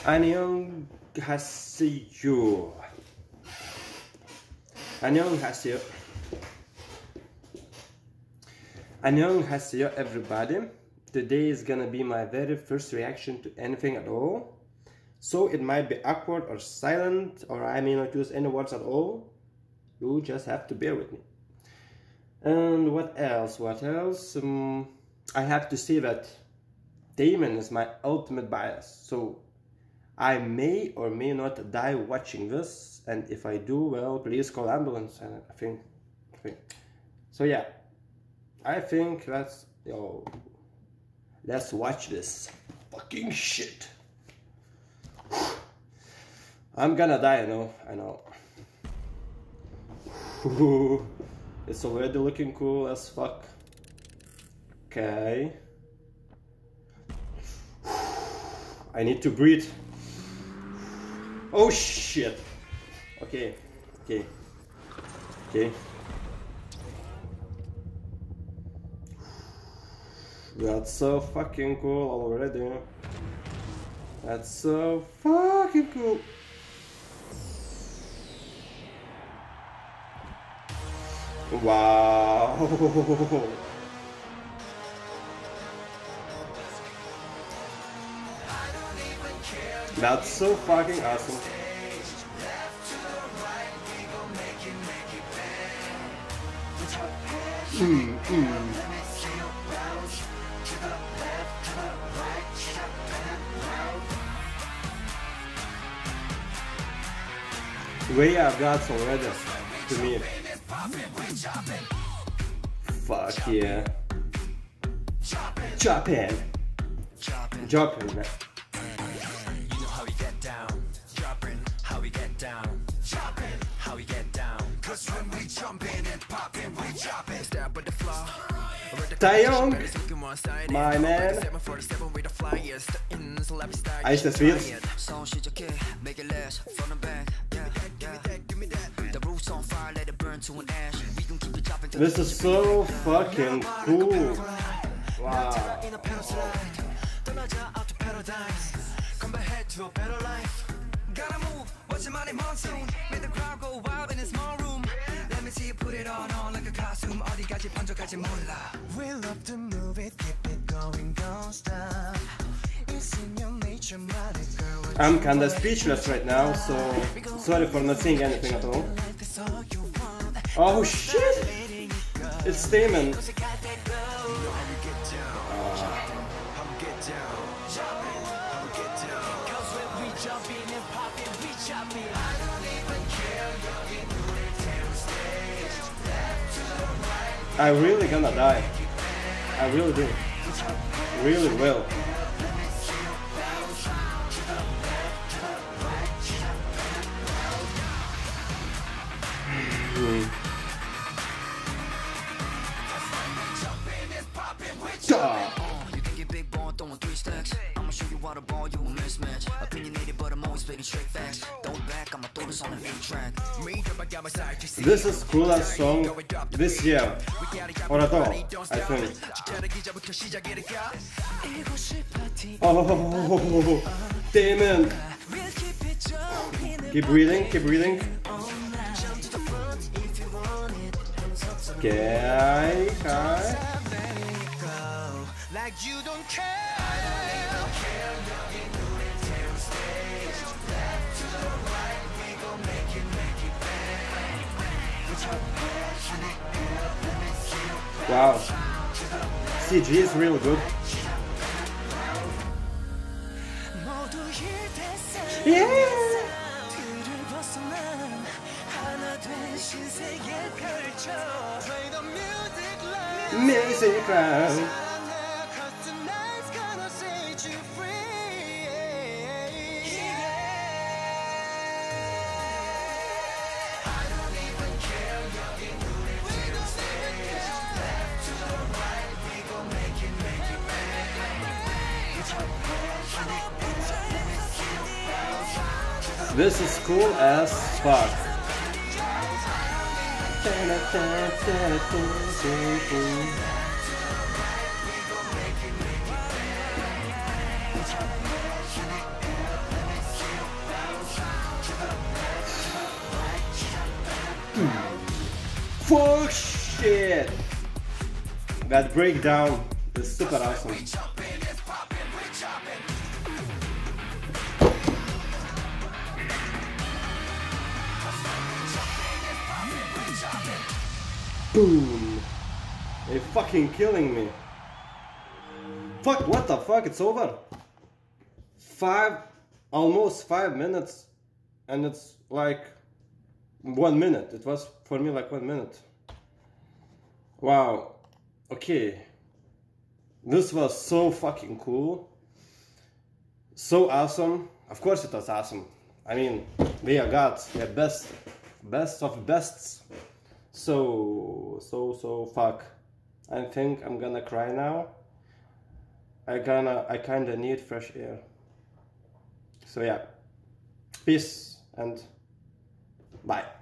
안녕하세요. 안녕하세요. 안녕하세요 everybody. Today is gonna be my very first reaction to anything at all. So it might be awkward or silent, or I may not use any words at all. You just have to bear with me. And what else? I have to say that Damon is my ultimate bias. So I may or may not die watching this, and if I do, well, please call ambulance. And I think. So yeah, I think that's, let's watch this fucking shit. I'm gonna die, I know. It's already looking cool as fuck. Okay. I need to breathe. Oh shit. Okay. That's so fucking cool already. That's so fucking cool. Wow. That's so fucking awesome. Way I've got already to me. Fuck yeah. Jopping, man. You know how we get down. Dropping, how we get down. Chopping, how we get down. Cause when we jump in and pop in, we chop it. Step with the floor. Taeyong, my man. Ice the Sweets. This is so fucking cool. Wow. Gotta move, watch your money monsoon. Make the crowd go wild in a small room. Let me see you put it on like a costume. 어디까지 번쩍할지 몰라. We love to move it, keep it going, don't stop. It's in your nature, mighty girl. I'm kinda speechless right now, so sorry for not saying anything at all. Oh shit! It's Damon. I really gonna die. I really do. Really will. You can get big ball throwing 3 stacks. I'ma show you how to ball, you a mismatch. Opinionated, but I'm always spitting straight facts. Don't back, I'ma throw this on the 8-track. This is coolest song this year, or at all, I think. Oh, Damon! Keep breathing, keep breathing. Okay. Like you don't care. Wow. CG is really good. Yeah. Music crowd. This is cool as fuck. Fuck shit! That breakdown is super awesome. Boom! They're fucking killing me. Fuck, what the fuck? It's over. Almost 5 minutes, and it's like 1 minute. It was for me like 1 minute. Wow. Okay. This was so fucking cool. So awesome. Of course it was awesome. I mean, we got the best of bests. So fuck. I think I'm gonna cry now. I kinda need fresh air. So yeah. Peace and bye.